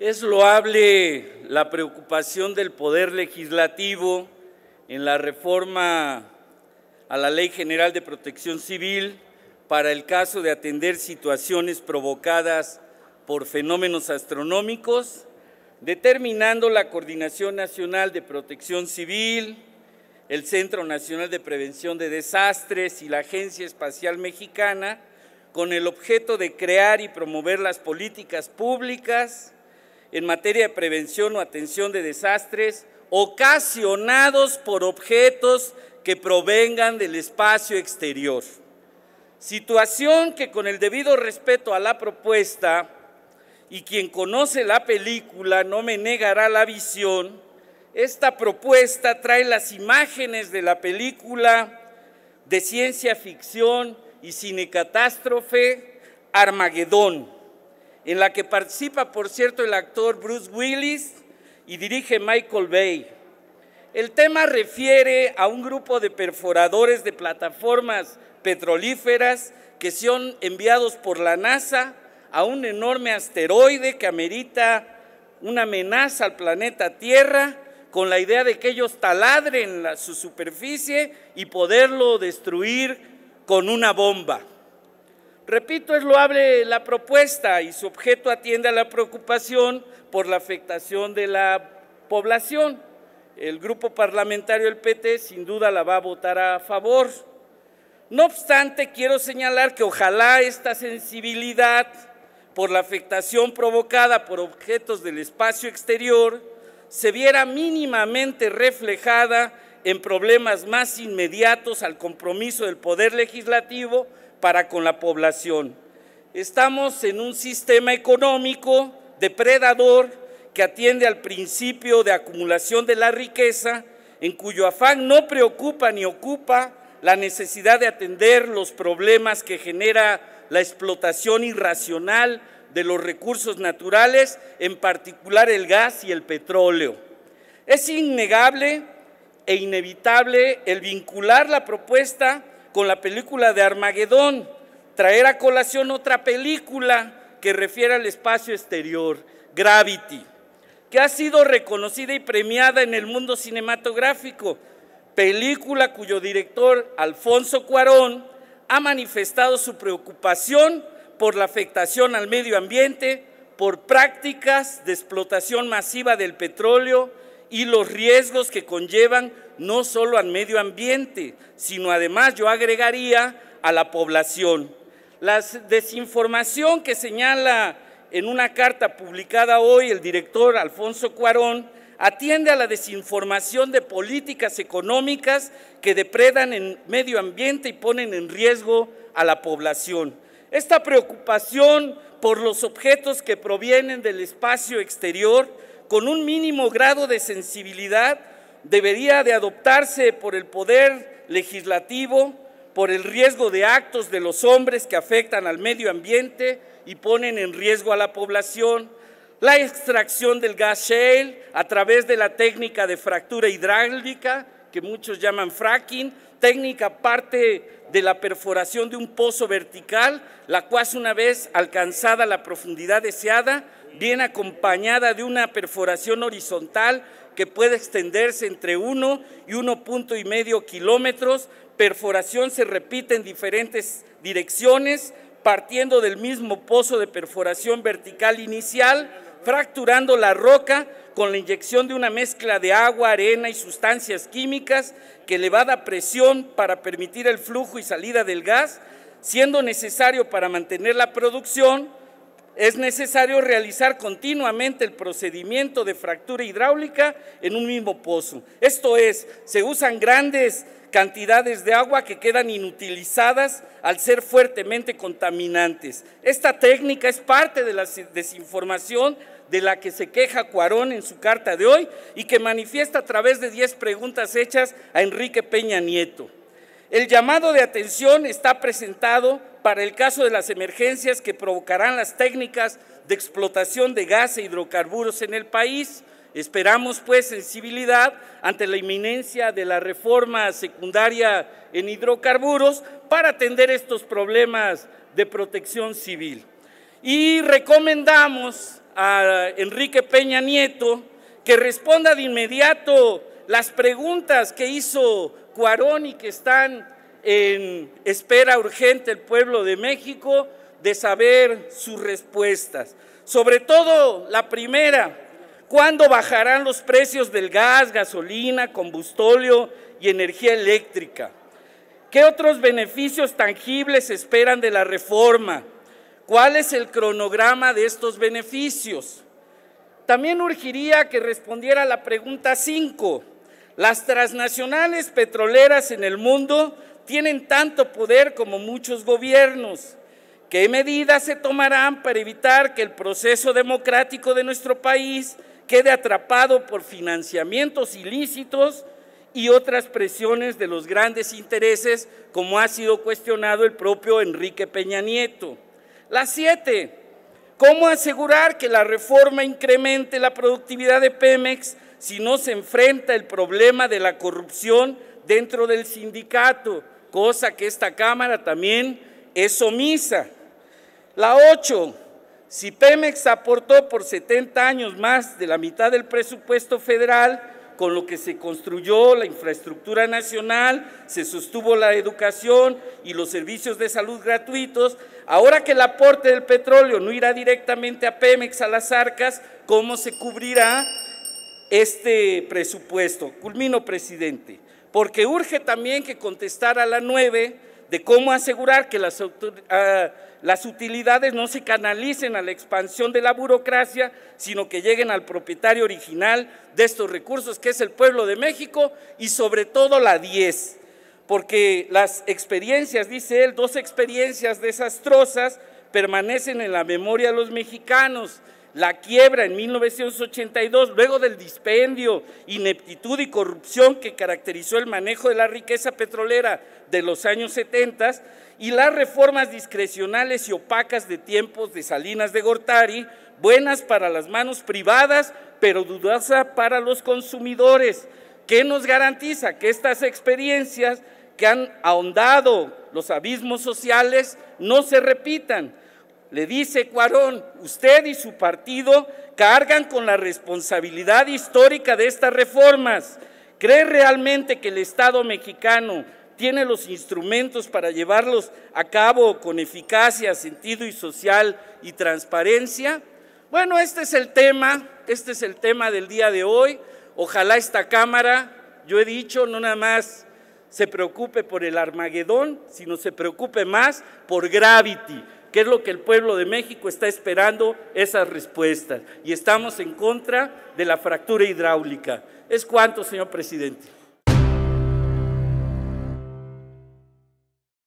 Es loable la preocupación del Poder Legislativo en la reforma a la Ley General de Protección Civil para el caso de atender situaciones provocadas por fenómenos astronómicos, determinando la Coordinación Nacional de Protección Civil, el Centro Nacional de Prevención de Desastres y la Agencia Espacial Mexicana, con el objeto de crear y promover las políticas públicas en materia de prevención o atención de desastres ocasionados por objetos que provengan del espacio exterior. Situación que, con el debido respeto a la propuesta, y quien conoce la película no me negará la visión, esta propuesta trae las imágenes de la película de ciencia ficción y cinecatástrofe Armagedón, en la que participa, por cierto, el actor Bruce Willis y dirige Michael Bay. El tema refiere a un grupo de perforadores de plataformas petrolíferas que son enviados por la NASA a un enorme asteroide que amerita una amenaza al planeta Tierra, con la idea de que ellos taladren su superficie y poderlo destruir con una bomba. Repito, es loable la propuesta y su objeto atiende a la preocupación por la afectación de la población. El grupo parlamentario del PT sin duda la va a votar a favor. No obstante, quiero señalar que ojalá esta sensibilidad por la afectación provocada por objetos del espacio exterior se viera mínimamente reflejada en problemas más inmediatos al compromiso del Poder Legislativo para con la población. Estamos en un sistema económico depredador que atiende al principio de acumulación de la riqueza, en cuyo afán no preocupa ni ocupa la necesidad de atender los problemas que genera la explotación irracional de los recursos naturales, en particular el gas y el petróleo. Es innegable e inevitable el vincular la propuesta con la película de Armagedón, traer a colación otra película que refiere al espacio exterior, Gravity, que ha sido reconocida y premiada en el mundo cinematográfico, película cuyo director, Alfonso Cuarón, ha manifestado su preocupación por la afectación al medio ambiente, por prácticas de explotación masiva del petróleo y los riesgos que conllevan no solo al medio ambiente, sino además, yo agregaría, a la población. La desinformación que señala en una carta publicada hoy el director Alfonso Cuarón atiende a la desinformación de políticas económicas que depredan el medio ambiente y ponen en riesgo a la población. Esta preocupación por los objetos que provienen del espacio exterior, con un mínimo grado de sensibilidad, debería de adoptarse por el Poder Legislativo, por el riesgo de actos de los hombres que afectan al medio ambiente y ponen en riesgo a la población. La extracción del gas shale a través de la técnica de fractura hidráulica, que muchos llaman fracking, técnica parte de la perforación de un pozo vertical, la cual, una vez alcanzada la profundidad deseada, viene acompañada de una perforación horizontal que puede extenderse entre 1 y 1,5 kilómetros. Perforación se repite en diferentes direcciones, partiendo del mismo pozo de perforación vertical inicial, fracturando la roca con la inyección de una mezcla de agua, arena y sustancias químicas que elevada presión para permitir el flujo y salida del gas, siendo necesario para mantener la producción. Es necesario realizar continuamente el procedimiento de fractura hidráulica en un mismo pozo. Esto es, se usan grandes cantidades de agua que quedan inutilizadas al ser fuertemente contaminantes. Esta técnica es parte de la desinformación de la que se queja Cuarón en su carta de hoy y que manifiesta a través de 10 preguntas hechas a Enrique Peña Nieto. El llamado de atención está presentado para el caso de las emergencias que provocarán las técnicas de explotación de gas e hidrocarburos en el país. Esperamos, pues, sensibilidad ante la inminencia de la reforma secundaria en hidrocarburos para atender estos problemas de protección civil. Y recomendamos a Enrique Peña Nieto que responda de inmediato las preguntas que hizo Cuarón y que están en espera urgente el pueblo de México de saber sus respuestas. Sobre todo la primera, ¿cuándo bajarán los precios del gas, gasolina, combustóleo y energía eléctrica? ¿Qué otros beneficios tangibles esperan de la reforma? ¿Cuál es el cronograma de estos beneficios? También urgiría que respondiera a la pregunta 5. Las transnacionales petroleras en el mundo tienen tanto poder como muchos gobiernos. ¿Qué medidas se tomarán para evitar que el proceso democrático de nuestro país quede atrapado por financiamientos ilícitos y otras presiones de los grandes intereses, como ha sido cuestionado el propio Enrique Peña Nieto? La 7, ¿cómo asegurar que la reforma incremente la productividad de Pemex si no se enfrenta el problema de la corrupción dentro del sindicato, cosa que esta Cámara también es omisa? La 8, si Pemex aportó por 70 años más de la mitad del presupuesto federal, con lo que se construyó la infraestructura nacional, se sostuvo la educación y los servicios de salud gratuitos, ahora que el aporte del petróleo no irá directamente a Pemex, a las arcas, ¿cómo se cubrirá este presupuesto? Culmino, presidente, porque urge también que contestara a la 9 de cómo asegurar que las utilidades no se canalicen a la expansión de la burocracia, sino que lleguen al propietario original de estos recursos, que es el pueblo de México, y sobre todo la 10, porque las experiencias, dice él, 2 experiencias desastrosas permanecen en la memoria de los mexicanos: la quiebra en 1982, luego del dispendio, ineptitud y corrupción que caracterizó el manejo de la riqueza petrolera de los años 70, y las reformas discrecionales y opacas de tiempos de Salinas de Gortari, buenas para las manos privadas, pero dudosas para los consumidores. ¿Qué nos garantiza que estas experiencias que han ahondado los abismos sociales no se repitan? Le dice Cuarón, usted y su partido cargan con la responsabilidad histórica de estas reformas. ¿Cree realmente que el Estado mexicano tiene los instrumentos para llevarlos a cabo con eficacia, sentido y social y transparencia? Bueno, este es el tema del día de hoy. Ojalá esta Cámara, yo he dicho, no nada más se preocupe por el Armagedón, sino se preocupe más por Gravity, que es lo que el pueblo de México está esperando, esas respuestas. Y estamos en contra de la fractura hidráulica. Es cuanto, señor presidente.